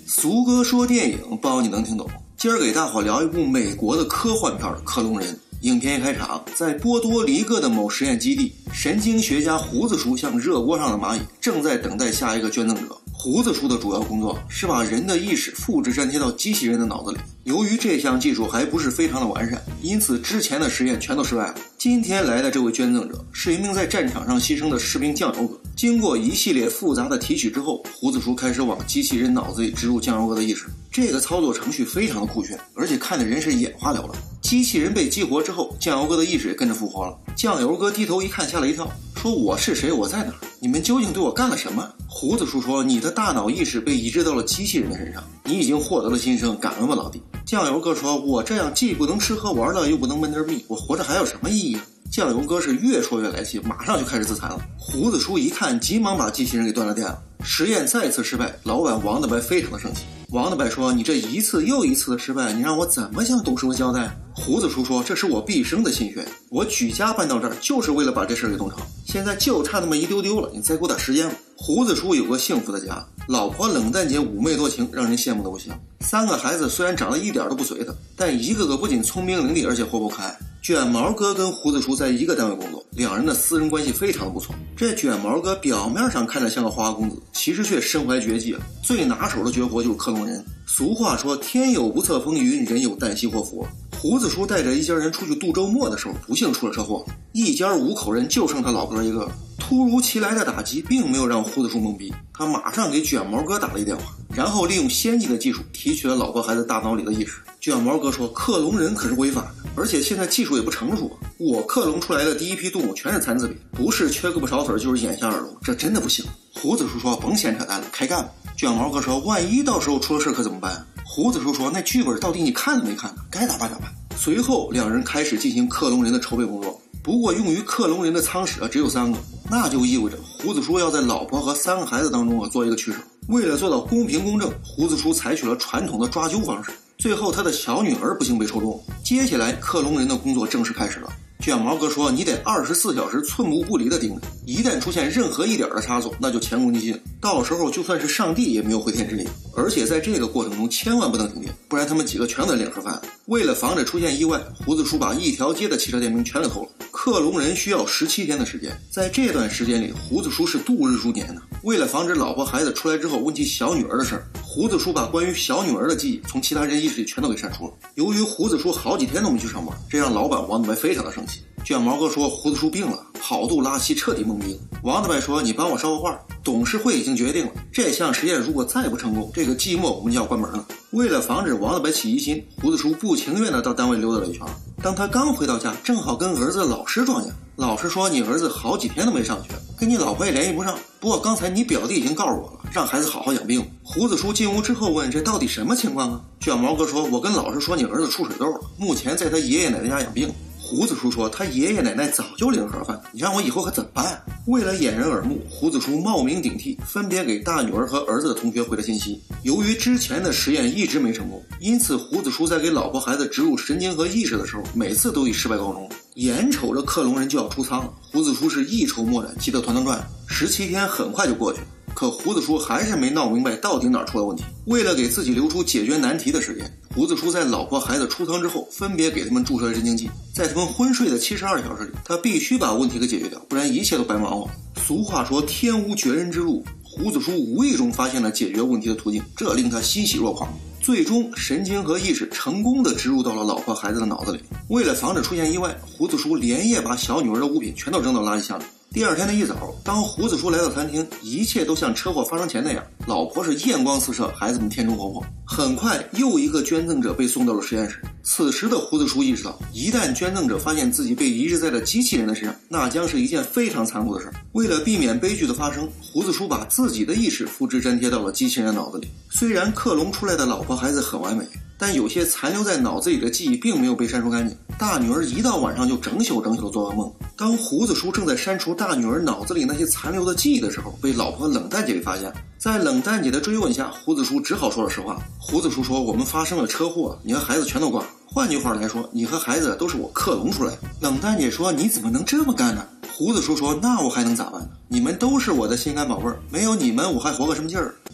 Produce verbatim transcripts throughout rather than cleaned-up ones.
俗哥说电影，包你能听懂。今儿给大伙聊一部美国的科幻片《克隆人》。影片一开场，在波多黎各的某实验基地，神经学家胡子叔像热锅上的蚂蚁，正在等待下一个捐赠者。胡子叔的主要工作是把人的意识复制粘贴到机器人的脑子里。由于这项技术还不是非常的完善，因此之前的实验全都失败了。今天来的这位捐赠者是一名在战场上牺牲的士兵酱油哥。经过一系列复杂的提取之后，胡子叔开始往机器人脑子里植入酱油哥的意识。这个操作程序非常的酷炫，而且看的人是眼花缭乱。机器人被激活之后，酱油哥的意识也跟着复活了。酱油哥低头一看，吓了一跳，说我是谁，我在哪儿？你们究竟对我干了什么？胡子叔说，你的大脑意识被移植到了机器人的身上，你已经获得了新生，感恩吧老弟。酱油哥说，我这样既不能吃喝玩乐，又不能闷着蜜，我活着还有什么意义啊？酱油哥是越说越来气，马上就开始自残了。胡子叔一看，急忙把机器人给断了电了。实验再次失败，老板王大白非常的生气。王大白说，你这一次又一次的失败，你让我怎么向董事会交代？胡子叔说，这是我毕生的心血，我举家搬到这儿就是为了把这事儿给弄成，现在就差那么一丢丢了，你再给我点时间吧。胡子叔有个幸福的家，老婆冷淡姐妩媚多情，让人羡慕的不行。三个孩子虽然长得一点都不随他，但一个个不仅聪明伶俐，而且活泼可爱。卷毛哥跟胡子叔在一个单位工作，两人的私人关系非常的不错。这卷毛哥表面上看着像个花花公子，其实却身怀绝技啊！最拿手的绝活就是克隆人。俗话说，天有不测风云，人有旦夕祸福。胡子叔带着一家人出去度周末的时候，不幸出了车祸，一家五口人就剩他老哥一个了。突如其来的打击并没有让胡子叔懵逼，他马上给卷毛哥打了一电话，然后利用先进的技术提取了老婆孩子大脑里的意识。卷毛哥说，克隆人可是违法的，而且现在技术也不成熟，我克隆出来的第一批动物全是残次品，不是缺胳膊少腿就是眼瞎耳聋，这真的不行。胡子叔说，甭闲扯淡了，开干吧。卷毛哥说，万一到时候出了事可怎么办？胡子叔说，那剧本到底你看了没看呢？该咋办咋办。随后两人开始进行克隆人的筹备工作，不过用于克隆人的舱室啊只有三个，那就意味着胡子叔要在老婆和三个孩子当中啊做一个取舍。为了做到公平公正，胡子叔采取了传统的抓阄方式，最后他的小女儿不幸被抽中。接下来克隆人的工作正式开始了。卷毛哥说，你得二十四小时寸步不离的盯着，一旦出现任何一点的差错，那就前功尽弃，到时候就算是上帝也没有回天之力。而且在这个过程中千万不能停电，不然他们几个全得领盒饭。为了防止出现意外，胡子叔把一条街的汽车电瓶全给偷了。克隆人需要十七天的时间，在这段时间里，胡子叔是度日如年的。为了防止老婆孩子出来之后问起小女儿的事儿，胡子叔把关于小女儿的记忆从其他人意识里全都给删除了。由于胡子叔好几天都没去上班，这让老板王大白非常的生气。卷毛哥说，胡子叔病了，跑肚拉稀，彻底懵逼。王大白说，你帮我捎个话，董事会已经决定了，这项实验如果再不成功，这个季末我们就要关门了。为了防止王大白起疑心，胡子叔不情愿的到单位溜达了一圈。当他刚回到家，正好跟儿子的老师撞见，老师说，你儿子好几天都没上学，跟你老婆也联系不上，不过刚才你表弟已经告诉我了，让孩子好好养病。胡子叔进屋之后问，这到底什么情况啊？卷毛哥说，我跟老师说你儿子出水痘了，目前在他爷爷奶奶家养病。胡子叔说，他爷爷奶奶早就领盒饭，你让我以后可怎么办？为了掩人耳目，胡子叔冒名顶替，分别给大女儿和儿子的同学回了信息。由于之前的实验一直没成功，因此胡子叔在给老婆孩子植入神经和意识的时候，每次都以失败告终。眼瞅着克隆人就要出舱了，胡子叔是一筹莫展，急得团团转。十七天很快就过去了，可胡子叔还是没闹明白到底哪儿出了问题。为了给自己留出解决难题的时间，胡子叔在老婆孩子出舱之后，分别给他们注射了镇静剂。在他们昏睡的七十二小时里，他必须把问题给解决掉，不然一切都白忙活了。俗话说，天无绝人之路，胡子叔无意中发现了解决问题的途径，这令他欣喜若狂。最终神经和意识成功的植入到了老婆孩子的脑子里。为了防止出现意外，胡子叔连夜把小女儿的物品全都扔到垃圾箱里。第二天的一早，当胡子叔来到餐厅，一切都像车祸发生前那样，老婆是艳光四射，孩子们天真活泼。很快又一个捐赠者被送到了实验室。此时的胡子叔意识到，一旦捐赠者发现自己被移植在了机器人的身上，那将是一件非常残酷的事。为了避免悲剧的发生，胡子叔把自己的意识复制粘贴到了机器人的脑子里。虽然克隆出来的老婆孩子很完美，但有些残留在脑子里的记忆并没有被删除干净。大女儿一到晚上就整宿整宿的做噩梦。当胡子叔正在删除大女儿脑子里那些残留的记忆的时候，被老婆冷淡姐给发现。在冷淡姐的追问下，胡子叔只好说了实话。胡子叔说，我们发生了车祸，你和孩子全都挂了。换句话来说，你和孩子都是我克隆出来的。冷淡姐说，你怎么能这么干呢？胡子叔说，那我还能咋办呢？你们都是我的心肝宝贝儿，没有你们我还活个什么劲儿？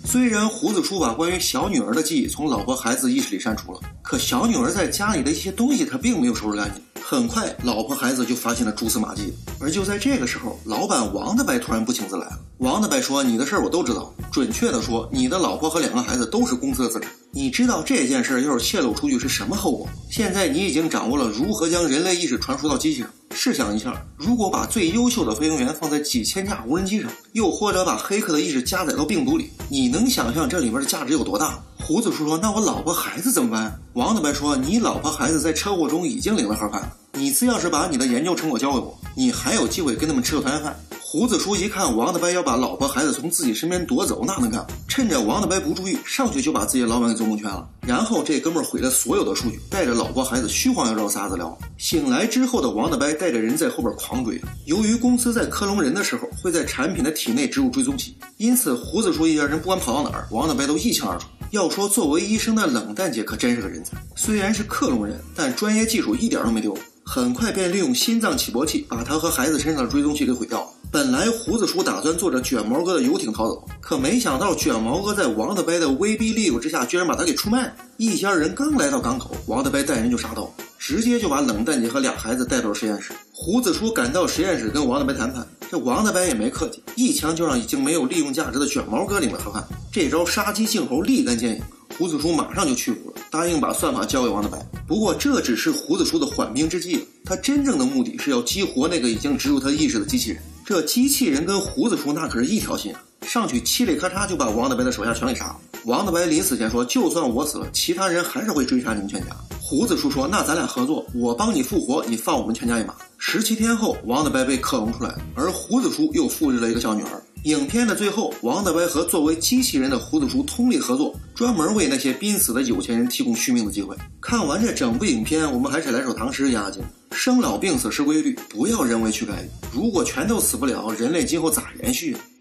虽然胡子叔把关于小女儿的记忆从老婆孩子意识里删除了，可小女儿在家里的一些东西他并没有收拾干净。很快，老婆孩子就发现了蛛丝马迹。而就在这个时候，老板王大伯突然不请自来了。王大伯说：“你的事儿我都知道，准确的说，你的老婆和两个孩子都是公司的资产。你知道这件事要是泄露出去是什么后果？现在你已经掌握了如何将人类意识传输到机器上。试想一下，如果把最优秀的飞行员放在几千架无人机上，又或者把黑客的意识加载到病毒里，你能想象这里面的价值有多大？”胡子叔说：“那我老婆孩子怎么办？”王大伯说：“你老婆孩子在车祸中已经领了盒饭了，你只要是把你的研究成果交给我，你还有机会跟他们吃个团圆饭。”胡子叔一看王大伯要把老婆孩子从自己身边夺走，那能干？趁着王大伯不注意，上去就把自己的老板给做蒙圈了。然后这哥们儿毁了所有的数据，带着老婆孩子虚晃悠悠撒子聊。醒来之后的王大伯带着人在后边狂追。由于公司在克隆人的时候会在产品的体内植入追踪器，因此胡子叔一家人不管跑到哪儿，王大伯都一清二楚。要说作为医生的冷淡姐可真是个人才，虽然是克隆人，但专业技术一点都没丢。很快便利用心脏起搏器把他和孩子身上的追踪器给毁掉了。本来胡子叔打算坐着卷毛哥的游艇逃走，可没想到卷毛哥在王大伯的威逼利诱之下，居然把他给出卖了。一家人刚来到港口，王大伯带人就杀到，直接就把冷淡姐和俩孩子带到了实验室。胡子叔赶到实验室跟王大伯谈判，这王大伯也没客气，一枪就让已经没有利用价值的卷毛哥领了盒饭。这招杀鸡儆猴立竿见影，胡子叔马上就屈服了，答应把算法交给王大伯。不过这只是胡子叔的缓兵之计了，他真正的目的是要激活那个已经植入他意识的机器人。这机器人跟胡子叔那可是一条心啊，上去嘁里咔嚓就把王大伯的手下全给杀了。王大伯临死前说，就算我死了，其他人还是会追杀你们全家。胡子叔说，那咱俩合作，我帮你复活，你放我们全家一马。十七天后，王大伯被克隆出来了，而胡子叔又复制了一个小女儿。影片的最后，王大伯和作为机器人的胡子叔通力合作，专门为那些濒死的有钱人提供续命的机会。看完这整部影片，我们还是来首唐诗压压惊：生老病死是规律，不要人为去干预。如果全都死不了，人类今后咋延续啊？